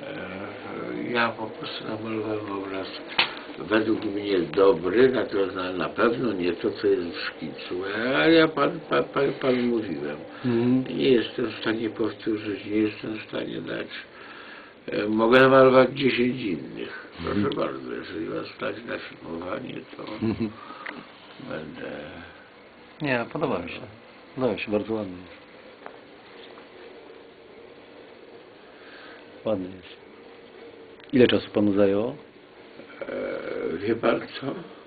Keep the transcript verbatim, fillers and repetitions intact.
Ja po prostu namalowałem obraz według mnie dobry, natomiast na, na pewno nie to, co jest w szkicu. Ale ja pan, pan, pan, pan mówiłem. Mhm. Nie jestem w stanie powtórzyć, nie jestem w stanie dać. E, Mogę namalować dziesięć innych. Proszę Mhm. bardzo, jeżeli was stać na filmowanie, to Mhm. będę... Nie, podoba mi się. Podoba mi się, bardzo ładnie jest. Ładnie jest. Ile czasu panu zajęło? E, wie pan co?